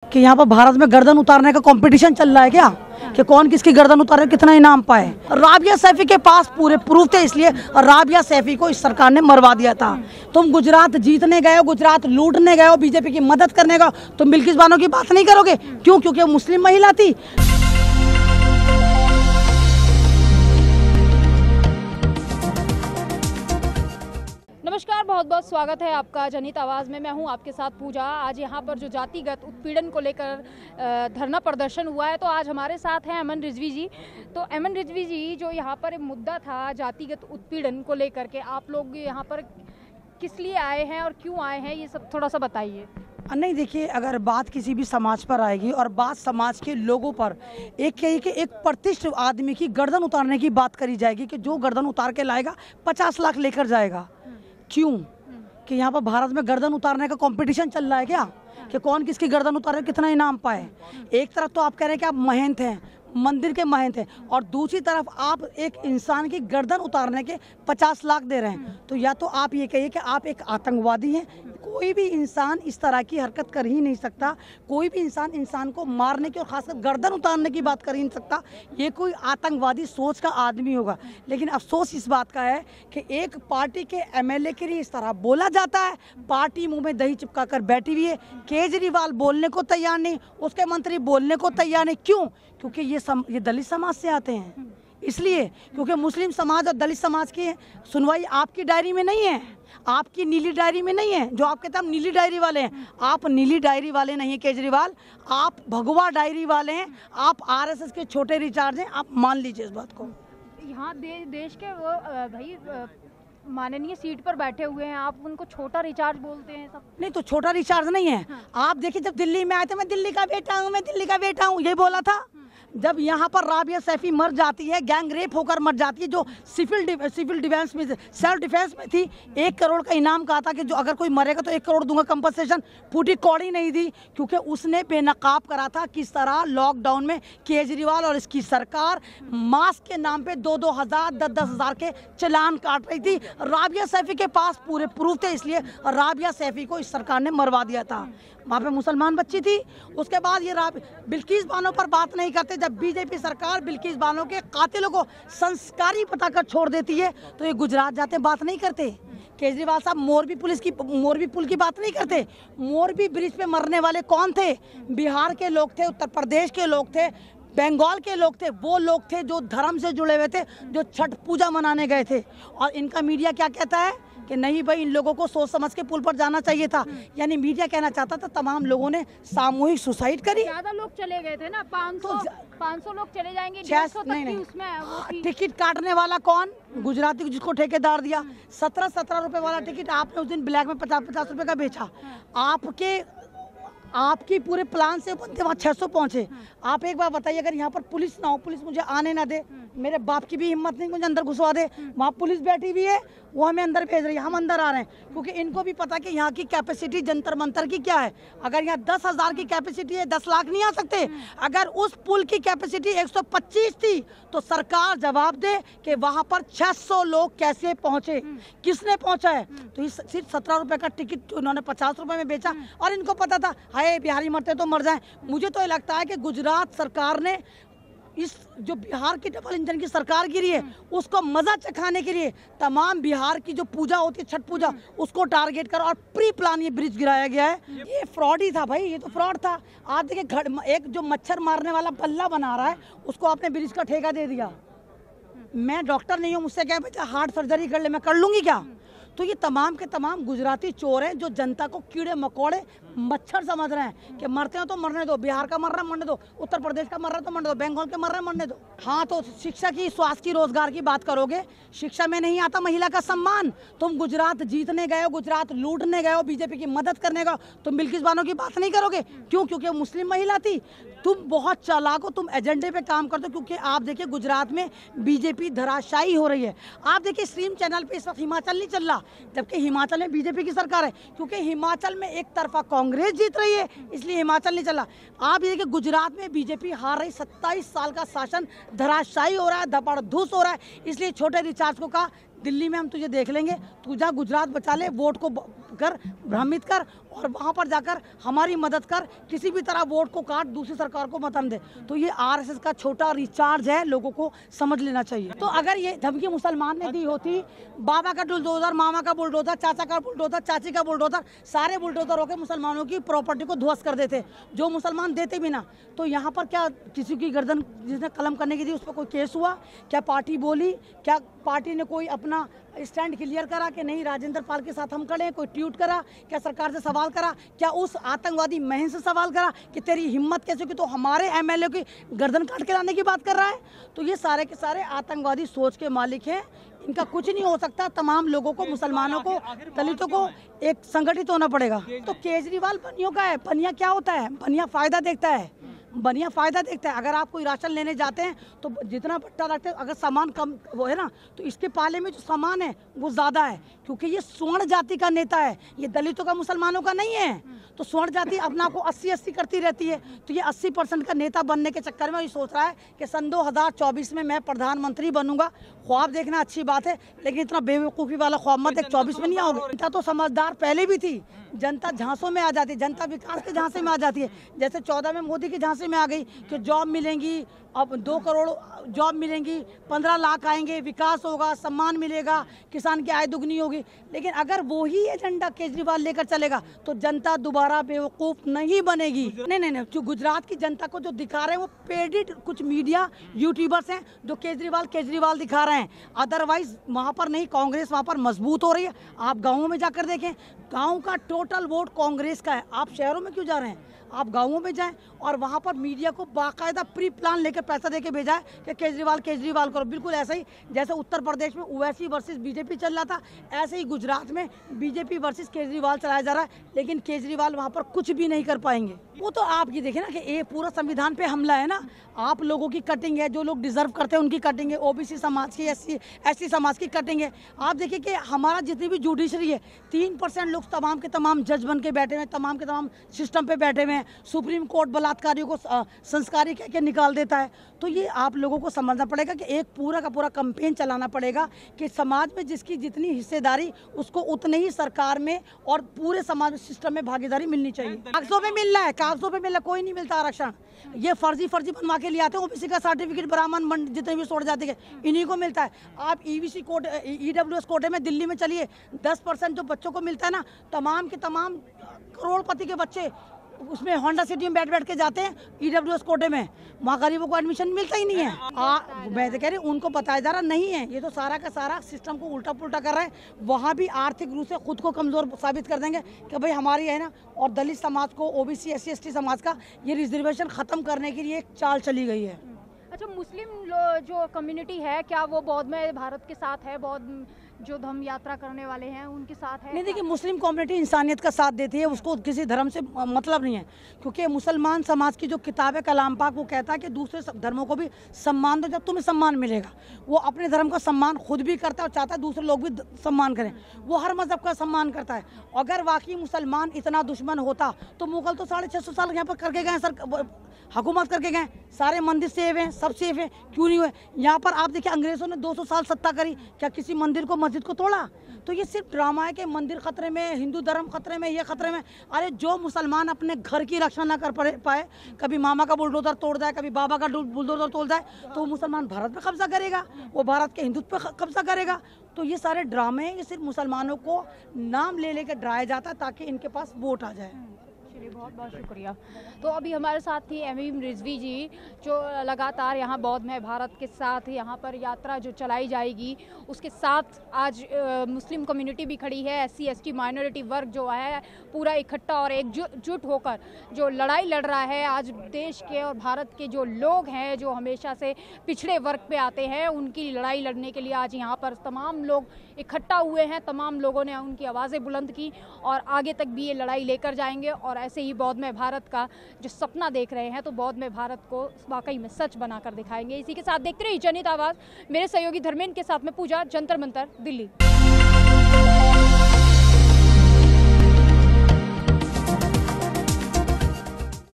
कि यहाँ पर भारत में गर्दन उतारने का कंपटीशन चल रहा है क्या, कि कौन किसकी गर्दन उतारे, कितना इनाम पाए। राबिया सैफी के पास पूरे प्रूफ थे, इसलिए राबिया सैफी को इस सरकार ने मरवा दिया था। तुम गुजरात जीतने गए हो, गुजरात लूटने गए हो, बीजेपी की मदद करने का, तुम बिल्किस बानो की बात नहीं करोगे। क्यों? क्योंकि वो मुस्लिम महिला थी। नमस्कार, बहुत बहुत स्वागत है आपका जनहित आवाज़ में। मैं हूं आपके साथ पूजा। आज यहां पर जो जातिगत उत्पीड़न को लेकर धरना प्रदर्शन हुआ है, तो आज हमारे साथ हैं अमन रिजवी जी। तो अमन रिजवी जी, जो यहां पर मुद्दा था जातिगत उत्पीड़न को लेकर के, आप लोग यहां पर किस लिए आए हैं और क्यों आए हैं, ये सब थोड़ा सा बताइए। नहीं, देखिए, अगर बात किसी भी समाज पर आएगी और बात समाज के लोगों पर एक प्रतिष्ठित आदमी की गर्दन उतारने की बात करी जाएगी कि जो गर्दन उतार के लाएगा 50 लाख लेकर जाएगा। क्यों? कि यहाँ पर भारत में गर्दन उतारने का कंपटीशन चल रहा है क्या, कि कौन किसकी गर्दन उतारे, कितना इनाम पाए। एक तरफ तो आप कह रहे हैं कि आप महंत हैं, मंदिर के महंत हैं, और दूसरी तरफ आप एक इंसान की गर्दन उतारने के 50 लाख दे रहे हैं। तो या तो आप ये कहिए कि आप एक आतंकवादी हैं। कोई भी इंसान इस तरह की हरकत कर ही नहीं सकता। कोई भी इंसान को मारने की और खासकर गर्दन उतारने की बात कर ही नहीं सकता। ये कोई आतंकवादी सोच का आदमी होगा। लेकिन अफसोस इस बात का है कि एक पार्टी के एमएलए के लिए इस तरह बोला जाता है। पार्टी मुंह में दही चिपका कर बैठी हुई है। केजरीवाल बोलने को तैयार नहीं, उसके मंत्री बोलने को तैयार नहीं। क्यों? क्योंकि ये दलित समाज से आते हैं, इसलिए। क्योंकि मुस्लिम समाज और दलित समाज की सुनवाई आपकी डायरी में नहीं है, आपकी नीली डायरी में नहीं है। जो आप कहते हैं हम नीली डायरी वाले हैं, आप नीली डायरी वाले नहीं है केजरीवाल, आप भगवा डायरी वाले हैं। आप आरएसएस के छोटे रिचार्ज हैं, आप मान लीजिए इस बात को। यहाँ देश के वो भाई माननीय सीट पर बैठे हुए हैं, आप उनको छोटा रिचार्ज बोलते हैं सब। नहीं, तो छोटा रिचार्ज नहीं है। आप देखिए, जब दिल्ली में आए थे, मैं दिल्ली का बेटा हूँ, मैं दिल्ली का बेटा हूँ, ये बोला था। जब यहाँ पर राबिया सैफी मर जाती है, गैंग रेप होकर मर जाती है, जो सिविल डिफेंस में, सेल्फ डिफेंस में थी, 1 करोड़ का इनाम कहा था कि जो अगर कोई मरेगा तो 1 करोड़ दूंगा कंपनसेशन। फूटी कौड़ी नहीं दी, क्योंकि उसने बेनकाब करा था किस तरह लॉकडाउन में केजरीवाल और इसकी सरकार मास्क के नाम पे 2-2 हज़ार 10-10 हज़ार के चालान काट रही थी। राबिया सैफी के पास पूरे प्रूफ थे, इसलिए राबिया सैफी को इस सरकार ने मरवा दिया था। वहाँ पे मुसलमान बच्ची थी। उसके बाद ये बिल्किस बानो पर बात नहीं करते। जब बीजेपी सरकार बिल्किस बानो के कातिलों को संस्कारी बताकर छोड़ देती है, तो ये गुजरात जाते बात नहीं करते। केजरीवाल साहब मोरबी पुल की बात नहीं करते। मोरबी ब्रिज पे मरने वाले कौन थे? बिहार के लोग थे, उत्तर प्रदेश के लोग थे, बंगाल के लोग थे। वो लोग थे जो धर्म से जुड़े हुए थे, जो छठ पूजा मनाने गए थे। और इनका मीडिया क्या कहता है कि नहीं भाई, इन लोगों को सोच समझ के पुल पर जाना चाहिए था। यानी मीडिया कहना चाहता था तमाम लोगों ने सामूहिक सुसाइड करी। ज्यादा लोग चले गए थे ना, 500 लोग चले जाएंगे, नहीं, उसमें टिकट काटने वाला कौन? गुजराती जिसको ठेकेदार दिया। 17 रुपए वाला टिकट आपने उस दिन ब्लैक में 50 रुपए का बेचा। आपकी पूरे प्लान से बनते वहाँ 600 पहुँचे। आप एक बार बताइए, अगर यहाँ पर पुलिस ना हो, पुलिस मुझे आने ना दे, मेरे बाप की भी हिम्मत नहीं मुझे अंदर घुसवा दे, वहाँ पुलिस बैठी हुई है, वो हमें अंदर भेज रही है, हम अंदर आ रहे हैं। क्योंकि इनको भी पता कि यहाँ की कैपेसिटी जंतर मंतर की क्या है। अगर यहाँ 10,000 की कैपेसिटी है, 10 लाख नहीं आ सकते। अगर उस पुल की कैपेसिटी 125 थी, तो सरकार जवाब दे कि वहाँ पर 600 लोग कैसे पहुँचे, किसने पहुँचा है। तो इस सिर्फ 17 रुपए का टिकट उन्होंने 50 रुपए में बेचा, और इनको पता था हाय बिहारी मरते तो मर जाएं। मुझे तो ये लगता है कि गुजरात सरकार ने इस जो बिहार की डबल इंजन की सरकार गिरी है, उसको मजा चखाने के लिए तमाम बिहार की जो पूजा होती है, छठ पूजा, उसको टारगेट कर और प्री प्लान ये ब्रिज गिराया गया है। ये फ्रॉड ही था भाई, ये तो फ्रॉड था। आप देखिए, एक जो मच्छर मारने वाला बल्ला बना रहा है, उसको आपने ब्रिज का ठेका दे दिया। मैं डॉक्टर नहीं हूँ, मुझसे क्या बच्चा हार्ट सर्जरी कर ले, मैं कर लूँगी क्या? तो ये तमाम के तमाम गुजराती चोर हैं जो जनता को कीड़े मकोड़े मच्छर समझ रहे हैं कि मरते हो तो मरने दो, बिहार का मर रहा है मरने दो, उत्तर प्रदेश का मर रहा है तो मरने दो, बंगाल के मर रहा है मरने दो। हाँ, तो शिक्षा की, स्वास्थ्य की, रोजगार की बात करोगे, शिक्षा में नहीं आता महिला का सम्मान। तुम गुजरात जीतने गए हो, गुजरात लूटने गए हो, बीजेपी की मदद करने गए हो, तुम बिल्किस बानो की बात नहीं करोगे। क्यों? क्योंकि वो मुस्लिम महिला थी। तुम बहुत चालाक हो, तुम एजेंडे पे काम करते हो। क्योंकि आप देखिए, गुजरात में बीजेपी धराशायी हो रही है। आप देखिए, स्ट्रीम चैनल पे इस वक्त हिमाचल नहीं चल रहा, जबकि हिमाचल में बीजेपी की सरकार है। क्योंकि हिमाचल में एक तरफा कांग्रेस जीत रही है, इसलिए हिमाचल नहीं चला। आप ये कि गुजरात में बीजेपी हार रही, 27 साल का शासन धराशायी हो रहा है, धपाड़धूस हो रहा है। इसलिए छोटे रिचार्ज को कहा दिल्ली में हम तुझे देख लेंगे, तू जा गुजरात बचा ले, वोट को कर, भ्रमित कर और वहाँ पर जाकर हमारी मदद कर, किसी भी तरह वोट को काट, दूसरी सरकार को मतन दे। तो ये आरएसएस का छोटा रिचार्ज है, लोगों को समझ लेना चाहिए। तो अगर ये धमकी मुसलमान ने दी होती, बाबा का बुलडोजर, मामा का बुलडोजर, चाचा का बुलडोजर, चाची का बुलडोजर, सारे बुलडोजर होकर मुसलमानों की प्रॉपर्टी को ध्वस्त कर देते, जो मुसलमान देते भी ना। तो यहाँ पर क्या किसी की गर्दन जिसने कलम करने की थी उस पर कोई केस हुआ? क्या पार्टी बोली? क्या पार्टी ने कोई अपना स्टैंड क्लियर करा कि नहीं राजेंद्र पाल के साथ हम खड़े हैं? कोई ट्वीट करा? क्या सरकार से सवाल करा? क्या उस आतंकवादी महन से सवाल करा कि तेरी हिम्मत कैसे कि तो हमारे एमएलए की गर्दन काट के लाने की बात कर रहा है? तो ये सारे के सारे आतंकवादी सोच के मालिक हैं, इनका कुछ नहीं हो सकता। तमाम लोगों को, मुसलमानों को, दलितों को एक संगठित होना पड़ेगा। तो केजरीवाल बनियों का है। बनिया क्या होता है? बनिया फायदा देखता है, बनिया फायदा देखता है। अगर आप कोई राशन लेने जाते हैं तो जितना बट्टा रखते हैं, अगर सामान कम वो है ना, तो इसके पाले में जो सामान है वो ज़्यादा है, क्योंकि ये स्वर्ण जाति का नेता है, ये दलितों का, मुसलमानों का नहीं है। तो स्वर्ण जाति अपना को 80-80 करती रहती है। तो ये 80% का नेता बनने के चक्कर में ये सोच रहा है कि सन 2024 में मैं प्रधानमंत्री बनूंगा। ख्वाब देखना अच्छी बात है, लेकिन इतना बेवकूफ़ी वाला ख्वाब मत देख, 24 में नहीं आओगे। जनता तो समझदार पहले भी थी, जनता झांसों में आ जाती है, जनता विकास के झांसे में आ जाती है। जैसे 14 में मोदी के झांसे में आ गई कि जॉब मिलेंगी, अब 2 करोड़ जॉब मिलेंगी, 15 लाख आएंगे, विकास होगा, सम्मान मिलेगा, किसान की आय दुगनी होगी। लेकिन अगर वो ही एजेंडा केजरीवाल लेकर चलेगा तो जनता दोबारा बेवकूफ़ नहीं बनेगी। नहीं, जो गुजरात की जनता को जो दिखा रहे हैं वो पेडिड कुछ मीडिया यूट्यूबर्स हैं जो केजरीवाल दिखा रहे हैं। अदरवाइज वहाँ पर नहीं, कांग्रेस वहाँ पर मजबूत हो रही है। आप गाँवों में जाकर देखें, गाँव का टोटल वोट कांग्रेस का है। आप शहरों में क्यों जा रहे हैं? आप गाँवों में जाएं और वहाँ पर मीडिया को बाकायदा प्री प्लान लेकर पैसा देके भेजा है कि केजरीवाल करो। बिल्कुल ऐसा ही जैसे उत्तर प्रदेश में ओवैसी वर्सेस बीजेपी चल रहा था, ऐसे ही गुजरात में बीजेपी वर्सेस केजरीवाल चलाया जा रहा है। लेकिन केजरीवाल वहाँ पर कुछ भी नहीं कर पाएंगे। वो तो आप ये देखें ना कि ये पूरा संविधान पे हमला है ना। आप लोगों की कटिंग है, जो लोग डिजर्व करते हैं उनकी कटिंग है, ओबीसी समाज की, एससी समाज की कटिंग है। आप देखिए कि हमारा जितनी भी जुडिशरी है, 3% लोग तमाम के तमाम जज बन के बैठे हुए हैं, तमाम के तमाम सिस्टम पे बैठे हुए हैं। सुप्रीम कोर्ट बलात्कारियों को संस्कारी कह के निकाल देता है। तो ये आप लोगों को समझना पड़ेगा कि एक पूरा का पूरा कैंपेन चलाना पड़ेगा कि समाज में जिसकी जितनी हिस्सेदारी, उसको उतने ही सरकार में और पूरे समाज सिस्टम में भागीदारी मिलनी चाहिए। कागजों पे मिल रहा है, कागजों पे मिल रहा है, कोई नहीं मिलता आरक्षण। ये फर्जी बनवा के लिए आते हैं। ओबीसी का सर्टिफिकेट ब्राह्मण जितने भी छोड़ जाते हैं इन्हीं को मिलता है। आप ईबीसी कोटे, ईडब्ल्यूएस कोटे में दिल्ली में चलिए, 10% जो बच्चों को मिलता है ना, तमाम के तमाम करोड़पति के बच्चे उसमें होंडा सिटी में बैठ के जाते हैं ईडब्ल्यूएस कोटे में, वहाँ गरीबों को एडमिशन मिलता ही नहीं है। मैं तो कह रही हूँ उनको बताया जा रहा नहीं है। ये तो सारा का सारा सिस्टम को उल्टा पुल्टा कर रहे हैं। वहाँ भी आर्थिक रूप से खुद को कमजोर साबित कर देंगे कि भाई हमारी है ना, और दलित समाज को, ओबीसी, एससी, एसटी समाज का ये रिजर्वेशन खत्म करने के लिए एक चाल चली गई है। अच्छा, मुस्लिम जो कम्युनिटी है, क्या वो बौद्ध में भारत के साथ है? बौद्ध जो धर्म यात्रा करने वाले हैं उनके साथ है? नहीं, देखिए मुस्लिम कम्युनिटी इंसानियत का साथ देती है, उसको किसी धर्म से मतलब नहीं है। क्योंकि मुसलमान समाज की जो किताब है कलाम पाक, वो कहता है कि दूसरे धर्मों को भी सम्मान दो, जब तुम्हें सम्मान मिलेगा। वो अपने धर्म का सम्मान खुद भी करता है और चाहता है दूसरे लोग भी सम्मान करें। वो हर मजहब का सम्मान करता है। अगर वाकई मुसलमान इतना दुश्मन होता तो मुगल तो 650 साल यहाँ पर करके गए, सर हुकूमत करके गए, सारे मंदिर सेफ हैं, सब सेफ हैं, क्यों नहीं हुए? यहाँ पर आप देखिए अंग्रेजों ने 200 साल सत्ता करी, क्या किसी मंदिर को, मस्जिद को तोड़ा? तो ये सिर्फ ड्रामा है कि मंदिर खतरे में, हिंदू धर्म खतरे में, ये खतरे में। अरे जो मुसलमान अपने घर की रक्षा ना कर पाए, कभी मामा का बुलडोजर तोड़ जाए, कभी बाबा का बुलडोजर तोड़ जाए, तो वो मुसलमान भारत पे कब्जा करेगा, वो भारत के हिंदुत्व पे कब्जा करेगा। तो ये सारे ड्रामे हैं, ये सिर्फ मुसलमानों को नाम ले लेकर डराया जाता है ताकि इनके पास वोट आ जाए। चलिए, बहुत बहुत शुक्रिया। तो अभी हमारे साथ थी एमएम रिजवी जी, जो लगातार यहाँ बौद्ध में भारत के साथ यहाँ पर यात्रा जो चलाई जाएगी, उसके साथ आज मुस्लिम कम्युनिटी भी खड़ी है। एससी एसटी माइनॉरिटी वर्ग जो है पूरा इकट्ठा और एकजुट होकर जो लड़ाई लड़ रहा है। आज देश के और भारत के जो लोग हैं, जो हमेशा से पिछड़े वर्ग पे आते हैं, उनकी लड़ाई लड़ने के लिए आज यहाँ पर तमाम लोग इकट्ठा हुए हैं। तमाम लोगों ने उनकी आवाज़ें बुलंद की और आगे तक भी ये लड़ाई लेकर जाएंगे। और ऐसे ही बौद्ध में भारत का जो सपना देख रहे हैं, तो बौद्ध में भारत को वाकई में सच बनाकर दिखाएंगे। इसी के साथ देखते रहिए जनहित आवाज़। मेरे सहयोगी धर्मेंद्र के साथ में पूजा, जंतर मंतर, दिल्ली।